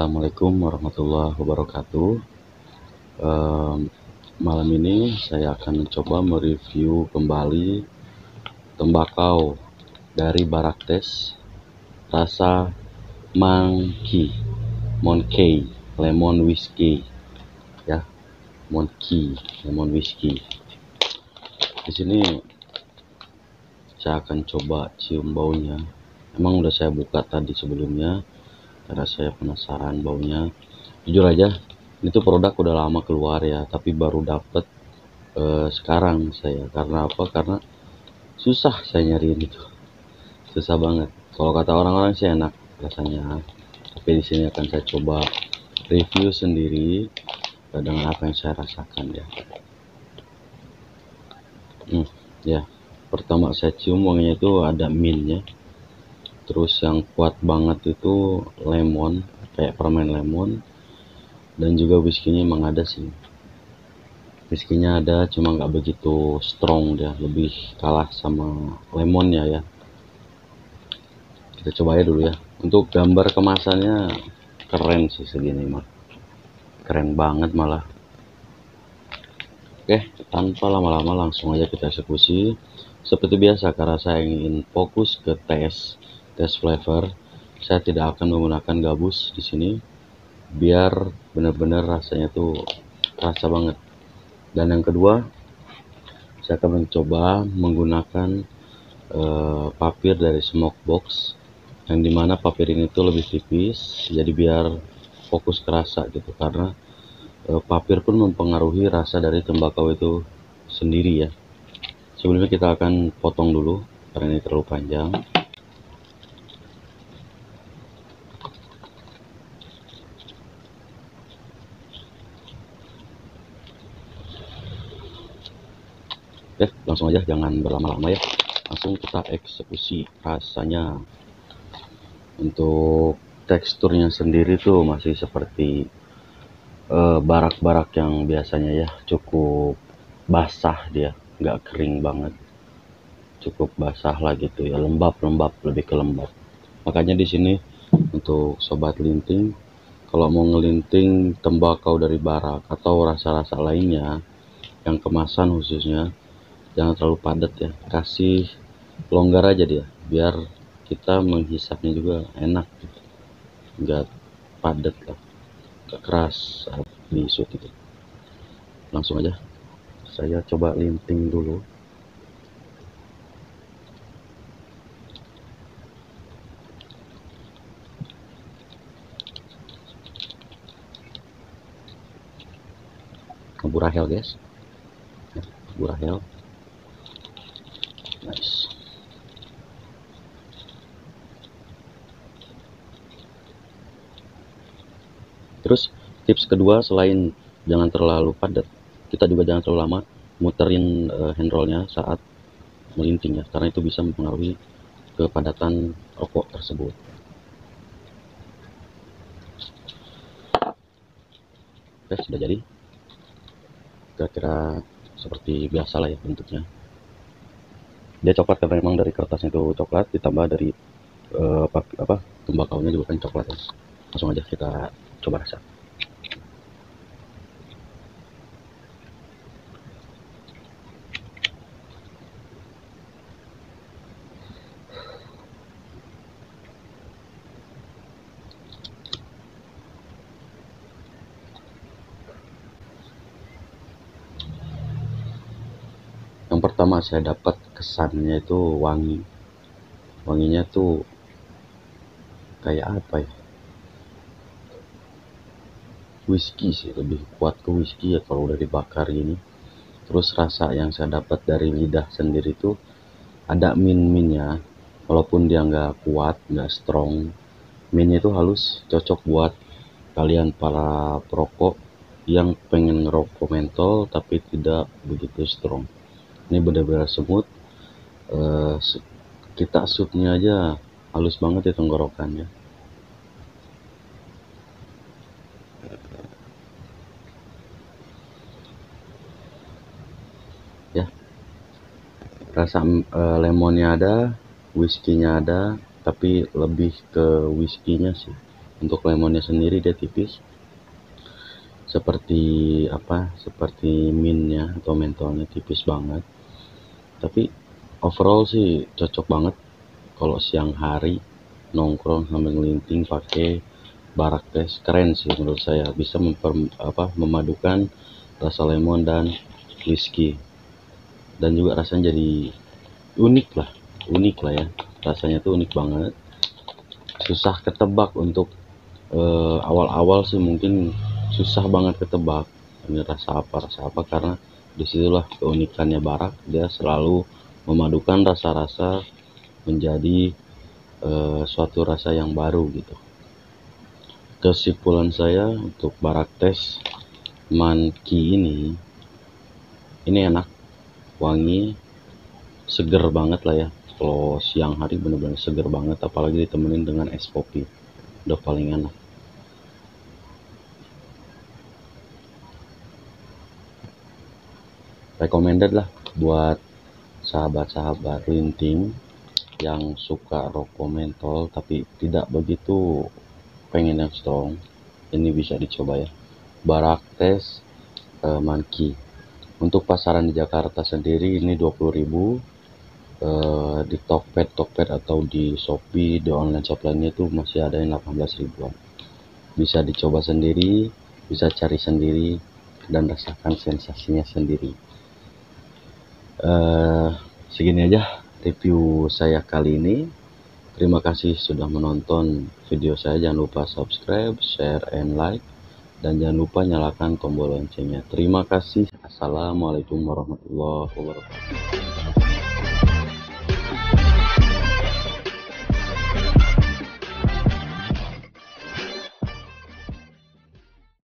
Assalamualaikum warahmatullahi wabarakatuh. Malam ini saya akan mencoba mereview kembali tembakau dari Baraktes rasa Monkey Lemon Whiskey ya, Monkey Lemon Whiskey. Di sini saya akan coba cium baunya. Emang udah saya buka tadi sebelumnya karena saya penasaran baunya. Jujur aja, itu produk udah lama keluar ya, tapi baru dapet sekarang saya. Karena apa? Karena susah saya nyariin itu, susah banget. Kalau kata orang-orang sih enak rasanya, tapi di sini akan saya coba review sendiri dengan apa yang saya rasakan ya. Ya, pertama saya cium wanginya itu ada mintnya, terus yang kuat banget itu lemon, kayak permen lemon, dan juga whisky-nya emang ada sih. Whisky-nya ada, cuma nggak begitu strong, dia lebih kalah sama lemonnya ya. Kita coba ya dulu ya. Untuk gambar kemasannya keren sih segini mah, keren banget malah. Oke, tanpa lama-lama langsung aja kita eksekusi. Seperti biasa, karena saya ingin fokus ke tes flavor, saya tidak akan menggunakan gabus di sini, biar benar-benar rasanya tuh terasa banget. Dan yang kedua, saya akan mencoba menggunakan papir dari smoke box, yang dimana papir ini tuh lebih tipis, jadi biar fokus kerasa gitu. Karena papir pun mempengaruhi rasa dari tembakau itu sendiri ya. Sebelumnya kita akan potong dulu karena ini terlalu panjang. Oke, langsung aja, jangan berlama-lama ya, langsung kita eksekusi rasanya. Untuk teksturnya sendiri tuh masih seperti barak-barak yang biasanya ya, cukup basah, dia nggak kering banget, cukup basah lah gitu ya, lembab, lebih ke lembab. Makanya di sini untuk sobat linting, kalau mau ngelinting tembakau dari barak atau rasa-rasa lainnya yang kemasan khususnya, jangan terlalu padat ya, kasih longgar aja dia, biar kita menghisapnya juga enak gitu, nggak padat lah, nggak keras saat diisut gitu. Langsung aja saya coba linting dulu. Burahel guys, burahel, nice. Terus tips kedua, selain jangan terlalu padat, kita juga jangan terlalu lama muterin handrollnya saat melinting ya, karena itu bisa mempengaruhi kepadatan rokok tersebut. Oke, sudah jadi, kira-kira seperti biasa lah ya bentuknya. Dia coklat karena memang dari kertasnya itu coklat, ditambah dari tembakaunya juga kan coklat ya. Langsung aja kita coba rasa. Yang pertama saya dapat kesannya itu wangi. Wanginya tuh kayak apa ya? Whisky sih, lebih kuat ke whisky ya kalau udah dibakar gini. Terus rasa yang saya dapat dari lidah sendiri tuh ada mint-mintnya, walaupun dia nggak kuat, nggak strong. Mintnya itu halus, cocok buat kalian para perokok yang pengen ngerokok mentol tapi tidak begitu strong. Ini benar-benar smooth. Kita shootnya aja halus banget ya tenggorokannya. Ya, rasa lemonnya ada, whisky-nya ada, tapi lebih ke whisky-nya sih. Untuk lemonnya sendiri dia tipis, seperti seperti mintnya atau mentolnya tipis banget. Tapi overall sih cocok banget kalau siang hari nongkrong sambil ngelinting pakai barak tes. Keren sih menurut saya, bisa memadukan rasa lemon dan whisky, dan juga rasanya jadi unik lah ya. Rasanya tuh unik banget, susah ketebak. Untuk awal-awal sih mungkin susah banget ketebak ini rasa apa, karena disitulah keunikannya barak, dia selalu memadukan rasa-rasa menjadi suatu rasa yang baru gitu. Kesimpulan saya untuk barak tes Monkey ini enak, wangi, seger banget lah ya. Kalau siang hari bener-bener seger banget, apalagi ditemenin dengan es kopi, udah paling enak. Recommended lah buat sahabat-sahabat linting yang suka rokok mentol tapi tidak begitu pengen yang strong. Ini bisa dicoba ya, barak tes Monkey. Untuk pasaran di Jakarta sendiri ini 20.000, di Tokped atau di Shopee, di online shop lainnya itu masih ada yang 18 ribuan. Bisa dicoba sendiri, bisa cari sendiri, dan rasakan sensasinya sendiri. Segini aja review saya kali ini. Terima kasih sudah menonton video saya. Jangan lupa subscribe, share, and like, dan jangan lupa nyalakan tombol loncengnya. Terima kasih. Assalamualaikum warahmatullahi wabarakatuh.